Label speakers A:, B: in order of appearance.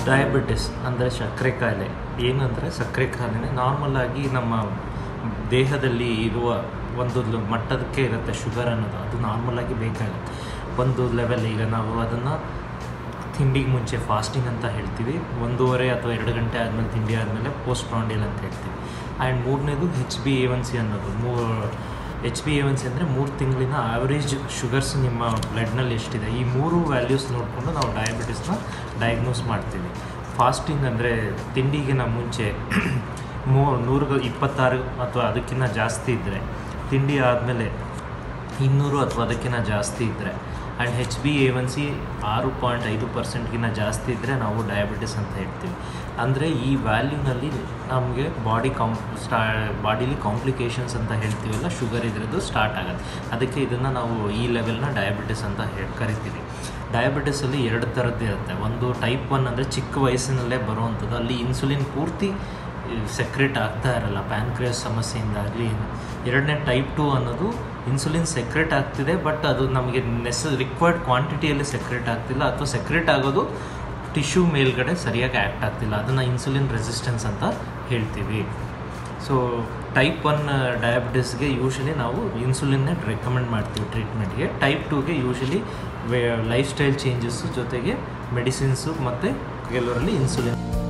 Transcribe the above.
A: Diabetes ಅಂದರೆ ಸಕ್ಕರೆ ಕಾಯಿಲೆ. ಏನಂದರೆ ಸಕ್ಕರೆ ಕಾಯಿಲೆ ನಾರ್ಮಲ್ ಆಗಿ ನಮ್ಮ ದೇಹದಲ್ಲಿ ಇರುವ ಒಂದು ಮಟ್ಟದಕ್ಕೆ ಇರುತ್ತೆ ಶುಗರ್ ಅನ್ನೋದು. ಅದು ನಾರ್ಮಲ್ ಆಗಿ ಬೇಕಾಗುತ್ತೆ ಒಂದು ಲೆವೆಲ್. ಈಗ ನಾವು ಅದನ್ನು ತಿಂಡಿಗೆ ಮುಂಚೆ ಫಾಸ್ಟಿಂಗ್ ಅಂತ ಹೇಳ್ತೀವಿ, 1.5 ಅಥವಾ 2 ಗಂಟೆ ಆದಮೇಲೆ ತಿಂಡಿ ಆದಮೇಲೆ ಪೋಸ್ಟ್ ಪ್ರಾಂಡಿಯಲ್ ಅಂತ ಹೇಳ್ತೀವಿ. ಆ್ಯಂಡ್ ಮೂರನೇದು HbA1c ಅನ್ನೋದು. HbA1c ಅಂದರೆ 3 ತಿಂಗಳಿನ ಆ್ಯಾವ್ರೇಜ್ ಶುಗರ್ಸ್ ನಿಮ್ಮ ಬ್ಲಡ್ನಲ್ಲಿ ಎಷ್ಟಿದೆ, ಈ 3 ವ್ಯಾಲ್ಯೂಸ್ ನೋಡಿಕೊಂಡು ನಾವು ಡಯಾಬಿಟಿಸ್ನ ಡಯಾಗ್ನೋಸ್ ಮಾಡ್ತೀವಿ. ಫಾಸ್ಟಿಂಗ್ ಅಂದರೆ ತಿಂಡಿಗಿನ ಮುಂಚೆ 126 ಅಥವಾ ಅದಕ್ಕಿಂತ ಜಾಸ್ತಿ ಇದ್ದರೆ, ತಿಂಡಿ ಆದಮೇಲೆ 200 ಅಥವಾ ಅದಕ್ಕಿಂತ ಜಾಸ್ತಿ ಇದ್ದರೆ, ಆ್ಯಂಡ್ HbA1c 6.5% ಜಾಸ್ತಿ ಇದ್ದರೆ ನಾವು ಡಯಾಬಿಟಿಸ್ ಅಂತ ಹೇಳ್ತೀವಿ. ಅಂದರೆ ಈ ವ್ಯಾಲ್ಯೂನಲ್ಲಿ ನಮಗೆ ಬಾಡಿಲಿ ಕಾಂಪ್ಲಿಕೇಶನ್ಸ್ ಅಂತ ಹೇಳ್ತೀವಲ್ಲ, ಶುಗರ್ ಇದ್ರದ್ದು ಸ್ಟಾರ್ಟ್ ಆಗುತ್ತೆ. ಅದಕ್ಕೆ ಇದನ್ನು ನಾವು ಈ ಲೆವೆಲ್ನ ಡಯಾಬಿಟಿಸ್ ಅಂತ ಕರಿತೀವಿ. ಡಯಾಬಿಟಿಸಲ್ಲಿ 2 ಥರದ್ದು ಇರುತ್ತೆ. ಒಂದು ಟೈಪ್ 1 ಅಂದರೆ ಚಿಕ್ಕ ವಯಸ್ಸಿನಲ್ಲೇ ಬರುವಂಥದ್ದು, ಅಲ್ಲಿ ಇನ್ಸುಲಿನ್ ಪೂರ್ತಿ ಸೆಕ್ರೆಟ್ ಆಗ್ತಾ ಇರಲ್ಲ ಪ್ಯಾನ್ಕ್ರಿಯಾಸ್ ಸಮಸ್ಯೆಯಿಂದಾಗಲಿ. ಎರಡನೇ ಟೈಪ್ 2 ಅನ್ನೋದು ಇನ್ಸುಲಿನ್ ಸೆಕ್ರೆಟ್ ಆಗ್ತಿದೆ, ಬಟ್ ಅದು ನಮಗೆ ರಿಕ್ವೈರ್ಡ್ ಕ್ವಾಂಟಿಟಿಯಲ್ಲಿ ಸೆಕ್ರೆಟ್ ಆಗ್ತಿಲ್ಲ, ಅಥವಾ ಸೆಕ್ರೆಟ್ ಆಗೋದು ಟಿಶ್ಯೂ ಮೇಲ್ಗಡೆ ಸರಿಯಾಗಿ ಆ್ಯಕ್ಟ್ ಆಗ್ತಿಲ್ಲ. ಅದನ್ನು ಇನ್ಸುಲಿನ್ ರೆಸಿಸ್ಟೆನ್ಸ್ ಅಂತ ಹೇಳ್ತೀವಿ. ಸೊ ಟೈಪ್ 1 ಡಯಾಬಿಟಿಸ್ಗೆ ಯೂಶಲಿ ನಾವು ಇನ್ಸುಲಿನ್ನೇ ರೆಕಮೆಂಡ್ ಮಾಡ್ತೀವಿ ಟ್ರೀಟ್ಮೆಂಟ್ಗೆ. ಟೈಪ್ 2ಗೆ ಯೂಶಲಿ ಲೈಫ್ ಸ್ಟೈಲ್ ಚೇಂಜಸ್ಸು ಜೊತೆಗೆ ಮೆಡಿಸಿನ್ಸು ಮತ್ತು ಕೆಲವರಲ್ಲಿ ಇನ್ಸುಲಿನ್.